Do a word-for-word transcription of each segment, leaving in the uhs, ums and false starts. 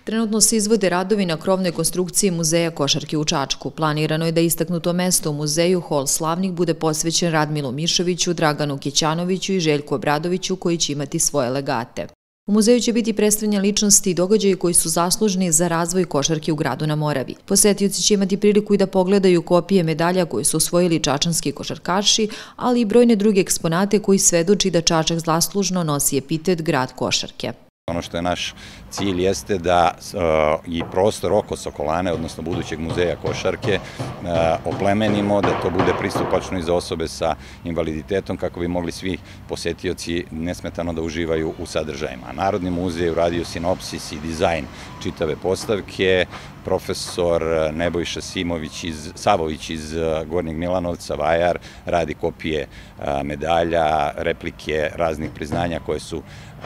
Trenutno se izvode radovi na krovnoj konstrukciji Muzeja košarke u Čačku. Planirano je da istaknuto mesto u muzeju Hol slavnih bude posvećen Radmilu Mišoviću, Draganu Kećanoviću i Željku Obradoviću koji će imati svoje legate. U muzeju će biti predstavljene ličnosti i događaji koji su zaslužni za razvoj košarke u gradu na Moravi. Posetioci će imati priliku i da pogledaju kopije medalja koje su osvojili čačanski košarkaši, ali i brojne druge eksponate koji svedoči da Čačak zaslužno nosi epitet grad košarke. Ono što je naš cilj jeste da i prostor oko Sokolane, odnosno budućeg muzeja košarke, oplemenimo, da to bude pristupačno i za osobe sa invaliditetom kako bi mogli svi posetioci nesmetano da uživaju u sadržajima. Narodni muzej uradio sinopsis i dizajn čitave postavke. Profesor Nebojša Savović iz Gornjeg Milanovca, Vajar, radi kopije medalja, replike raznih priznanja koje su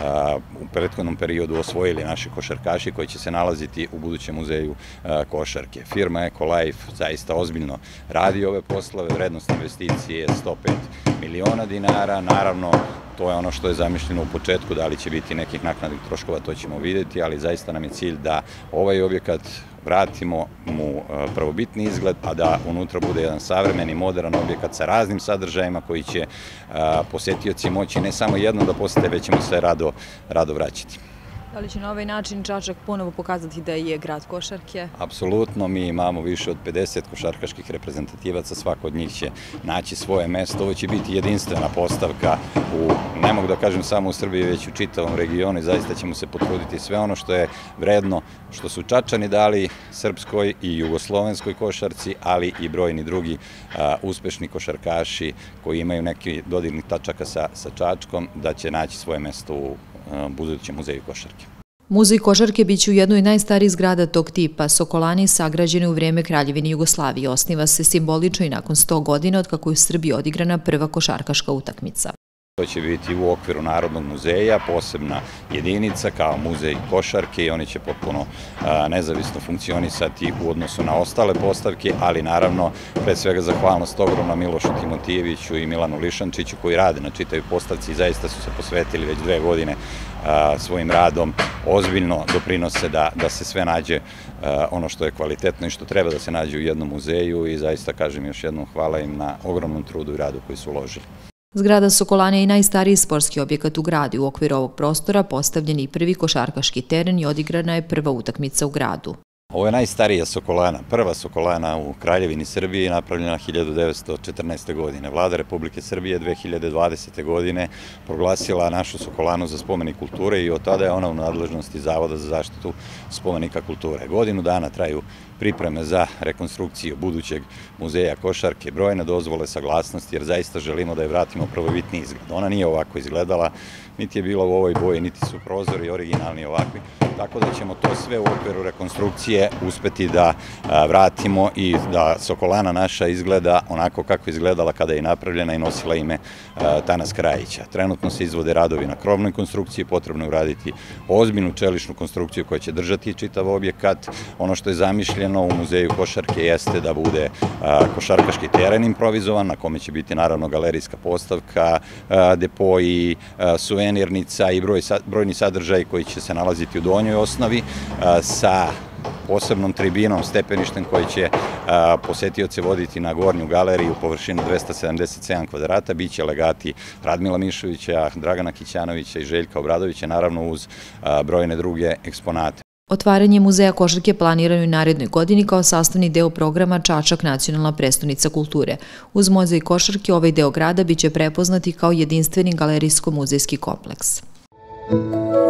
u prethodnom periodu osvojili naši košarkaši koji će se nalaziti u budućem muzeju košarke. Firma Ecolife zaista ozbiljno radi ove poslove, vrednost investicije je sto pet miliona dinara, naravno to je ono što je zamišljeno u početku, da li će biti nekih naknadnih troškova, to ćemo vidjeti, ali zaista nam je cilj da ovaj objekat vratimo mu prvobitni izgled, a da unutra bude jedan savremeni, modern objekat sa raznim sadržajima koji će posetioci moći ne samo jednom da posete, već ćemo se rado, rado vraćati. Da li će na ovaj način Čačak ponovo pokazati da je grad košarke? Apsolutno, mi imamo više od pedeset košarkaških reprezentativaca, svako od njih će naći svoje mesto. Ovo će biti jedinstvena postavka u, ne mogu da kažem samo u Srbiji, već u čitavom regionu i zaista ćemo se potruditi sve ono što je vredno, što su Čačani dali srpskoj i jugoslovenskoj košarci, ali i brojni drugi uspešni košarkaši koji imaju neki dodirnih tačaka sa, sa Čačkom, da će naći svoje mesto u budućem muzeju košarke. Muzej košarke biće u jednoj najstarijih zgrada tog tipa. Sokolani sagrađeni u vrijeme Kraljevine Jugoslavije. Osniva se simbolično i nakon sto godina od kako je u Srbiji odigrana prva košarkaška utakmica. To će biti u okviru Narodnog muzeja, posebna jedinica kao muzej košarke i oni će potpuno nezavisno funkcionisati u odnosu na ostale postavke, ali naravno pre svega zahvalnost ogromna Milošu Timotijeviću i Milanu Lišančiću koji rade na čitavoj postavci i zaista su se posvetili već dve godine svojim radom, ozbiljno doprinose da, da se sve nađe ono što je kvalitetno i što treba da se nađe u jednom muzeju i zaista kažem još jednom hvala im na ogromnom trudu i radu koji su uložili. Zgrada Sokolane je i najstariji sportski objekat u gradu. U okviru ovog prostora postavljen je i prvi košarkaški teren i odigrana je prva utakmica u gradu. Ovo je najstarija Sokolana, prva Sokolana u Kraljevini Srbije, napravljena hiljadu devetsto četrnaeste. godine. Vlada Republike Srbije dve hiljade dvadesete. godine proglasila našu Sokolanu za spomenik kulture i od tada je ona u nadležnosti Zavoda za zaštitu spomenika kulture. Godinu dana traju pripreme za rekonstrukciju budućeg muzeja košarke, brojne dozvole, saglasnosti, jer zaista želimo da je vratimo prvobitni izgled. Ona nije ovako izgledala, niti je bila u ovoj boji, niti su prozori originalni ovakvi, tako da ćemo to sve u okviru rekonstrukcije uspeti da vratimo i da Sokolana naša izgleda onako kako izgledala kada je napravljena i nosila ime Tanas Krajića. Trenutno se izvode radovi na krovnoj konstrukciji, potrebno je uraditi ozbiljnu čeličnu konstrukciju koja će držati čitav objekat. Ono što je zamišljeno u muzeju košarke jeste da bude košarkaški teren improvizovan, na kome će biti naravno galerijska postavka, depoji, suvenirnica i brojni sadržaj koji će se nalaziti u donjoj osnovi sa posebnom tribinom, stepeništem koji će posetioce voditi na gornju galeriju u površinu dvesta sedamdeset sedam kvadrata. Biće legati Radmila Mišovića, Dragana Kećanovića i Željka Obradovića, naravno uz brojne druge eksponate. Otvaranje muzeja košarke planirano je u narednoj godini kao sastavni deo programa Čačak nacionalna prestonica kulture. Uz muzej košarke ovaj deo grada biće prepoznati kao jedinstveni galerijsko-muzejski kompleks.